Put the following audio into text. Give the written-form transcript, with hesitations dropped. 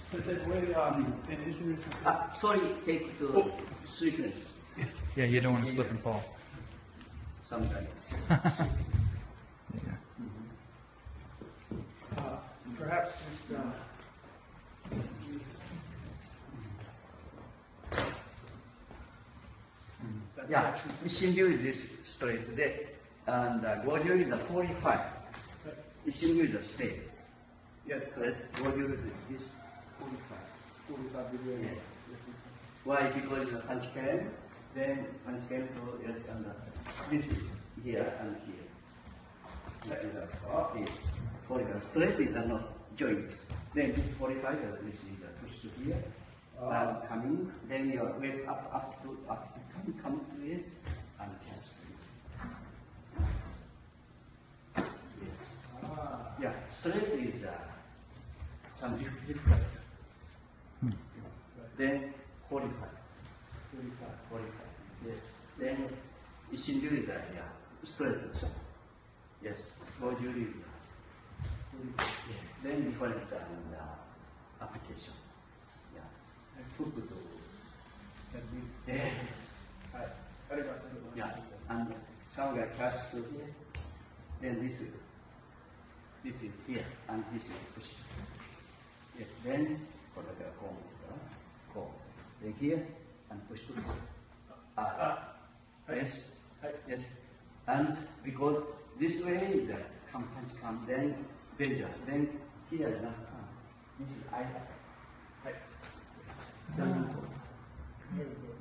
Sorry, take the sweetness. Yes. Yeah, you don't want to slip and fall. Sometimes. Perhaps just Yeah, Ishinryu is straight there, and Goju is the 45. Ishinryu is the straight. yes, Straight. Goju is this 45. 45 degree. Yeah. Yes. Why? Because the punch can, then punch can to yes, and this is here and here. This is the up is 45. Straight is not joint. Then this 45, this is the push to here. Coming, then your weight up to come to this and catch it. Yes. Yeah, straight is some difficult. Then 45. 45. Yes. Then Ishinryu is yeah, straight. Yes. Goju is 45. Then different application. Yeah. Hook to. Yes. Yeah. And some guy catch to here. Then this is here, and this is pushed. Yes. Then for the comb. Then here and push to. Yes. Yes. And because this way the punch come, then dangerous. Then here not come. This is I. Then